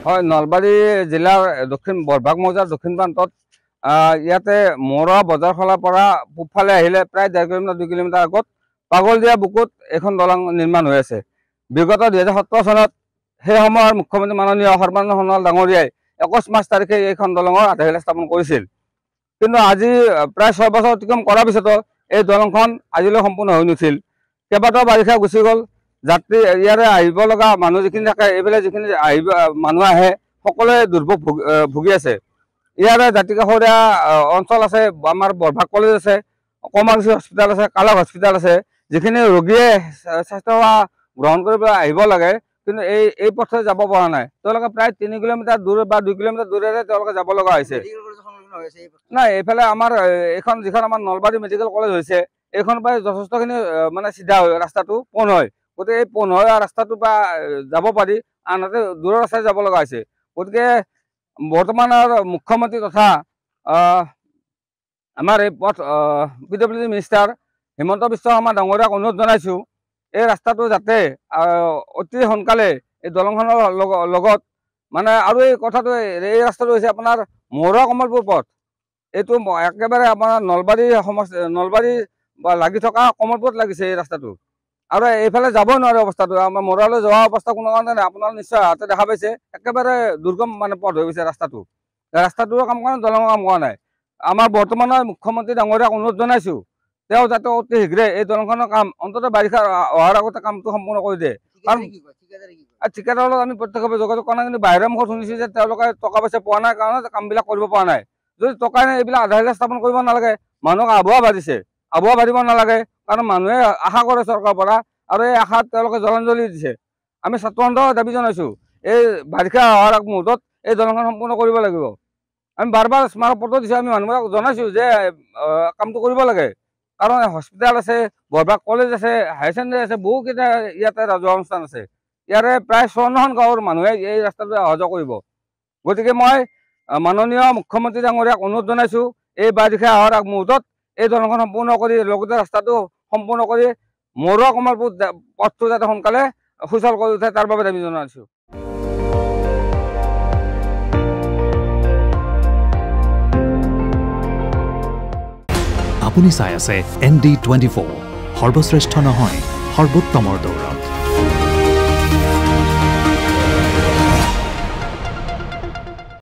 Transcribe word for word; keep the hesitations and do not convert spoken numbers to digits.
হয়, নলবাৰী জিলাৰ দক্ষিণ বৰভাগ মৌজাৰ দক্ষিণ প্ৰান্তত ইয়াতে মৰা বজাৰখনৰ পৰা পূবফালে আহিলে প্ৰায় ডেৰ কিলোমিটাৰ দুই কিলোমিটাৰ আগত পাগলদিয়া বুকুত এখন দলং নিৰ্মাণ হৈ আছে। বিগত দুহেজাৰ সোতৰ চনত সেই সময়ৰ মুখ্যমন্ত্ৰী মাননীয় সৰ্বানন্দ সোণোৱাল ডাঙৰীয়াই একৈছ মাৰ্চ তাৰিখে এইখন দলঙৰ আধাৰশিলা স্থাপন কৰিছিল। কিন্তু আজি প্ৰায় ছয় বছৰ অতিক্ৰম কৰাৰ পিছতো এই দলংখন আজিলৈ সম্পূৰ্ণ হৈ নুঠিল। কেইবাটাও বাৰিষা গুচি গ'ল। যাত্ৰী ইয়াৰে আহিব লগা মানুহ যিখিনি থাকে, এইফালে যিখিনি আহিব মানুহ আহে সকলোৱে দুৰ্ভোগ ভুগি আছে। ইয়াৰে দাঁতিকাষৰীয়া অঞ্চল আছে, আমাৰ বৰভাগ কলেজ আছে, কমাৰ্চি হস্পিটেল আছে, কালক হস্পিটেল আছে, যিখিনি ৰোগীয়ে স্বাস্থ্যসেৱা গ্ৰহণ কৰিবলৈ আহিব লাগে কিন্তু এই এই পথে যাব পৰা নাই। তেওঁলোকে প্ৰায় তিনি কিলোমিটাৰ দূৰ বা দুই কিলোমিটাৰ দূৰেৰে তেওঁলোকে যাব লগা হৈছে। নাই, এইফালে আমাৰ এইখন যিখন আমাৰ নলবাৰী মেডিকেল কলেজ হৈছে, এইখন প্ৰায় যথেষ্টখিনি মানে চিধা হয়, ৰাস্তাটো পোন হয়। গতিকে এই পোন হয় ৰাস্তাটোৰ পৰা যাব পাৰি, আনহাতে দূৰৰ ৰাস্তাই যাব লগা হৈছে। গতিকে বৰ্তমানৰ মুখ্যমন্ত্ৰী তথা আমাৰ এই পথ P W D minister Himanta Biswa Sarma ডাঙৰীয়াক অনুৰোধ জনাইছোঁ, এই ৰাস্তাটো যাতে অতি সোনকালে এই দলংখনৰ লগত মানে আৰু এই কথাটো এই ৰাস্তাটো হৈছে আপোনাৰ মৰুৱা কমলপুৰ পথ। এইটো একেবাৰে আপোনাৰ নলবাৰী সমষ্টি নলবাৰী বা লাগি থকা কমলপুৰত লাগিছে এই ৰাস্তাটো, আৰু এইফালে যাবই নোৱাৰে অৱস্থাটো। আমাৰ মৰুৱালৈ যোৱা অৱস্থা কোনো কাৰণে নাই। আপোনালোকে নিশ্চয় হাতে দেখা পাইছে, একেবাৰে দুৰ্গম মানে পথ হৈ গৈছে ৰাস্তাটো। ৰাস্তাটোৰো কাম কৰা নাই, দলঙৰ কাম কৰা নাই। আমাৰ বৰ্তমানৰ মুখ্যমন্ত্ৰী ডাঙৰীয়াক অনুৰোধ জনাইছোঁ, তেওঁ যাতে অতি শীঘ্ৰে এই দলংখনৰ কাম অন্ততঃ বাৰিষা অহাৰ আগতে কামটো সম্পূৰ্ণ কৰি দিয়ে। কাৰণ ঠিকাদাৰৰ লগত আমি প্ৰত্যক্ষভাৱে যোগাযোগ কৰা নাই, কিন্তু বাহিৰৰ মুখত শুনিছোঁ যে তেওঁলোকে টকা পইচা পোৱা নাই কাৰণে কামবিলাক কৰিব পৰা নাই। যদি টকা নাই, এইবিলাক আধাৰশিলা স্থাপন কৰিব নালাগে। মানুহক আবহাৱা বাঢ়িছে, আবহাৱা বাঢ়িব নালাগে, কাৰণ মানুহে আশা কৰে চৰকাৰৰ পৰা, আৰু এই আশাত তেওঁলোকে জলাঞ্জলি দিছে। আমি ছাত্ৰ সন্থাও দাবী জনাইছোঁ, এই বাৰিষা অহাৰ আগ মুহূৰ্তত এই দলংখন সম্পূৰ্ণ কৰিব লাগিব। আমি বাৰ বাৰ স্মাৰক পত্ৰ দিছোঁ, আমি মানুহবিলাকক জনাইছোঁ যে কামটো কৰিব লাগে। কাৰণ হস্পিটেল আছে, বৰভাগ কলেজ আছে, হায়াৰ ছেকেণ্ডেৰী আছে, বহুকেইটা ইয়াতে ৰাজহুৱা অনুষ্ঠান আছে। ইয়াৰে প্ৰায় চৌৱন্নখন গাঁৱৰ মানুহে এই ৰাস্তাটোৱে অহা যোৱা কৰিব। গতিকে মই মাননীয় মুখ্যমন্ত্ৰী ডাঙৰীয়াক অনুৰোধ জনাইছোঁ, এই বাৰিষা অহাৰ আগ মুহূৰ্তত এই দলংখন সম্পূৰ্ণ কৰি লগতে ৰাস্তাটো সম্পূৰ্ণ কৰি মৰুৱা কমলপুৰ পথটো যাতে সোনকালে সুচল কৰি উঠে তাৰ বাবে দাবী জনাইছোঁ। আপুনি চাই আছে এন ডি টুৱেণ্টি ফ'ৰ, সৰ্বশ্ৰেষ্ঠ নহয় সৰ্বোত্তমৰ দৌৰত।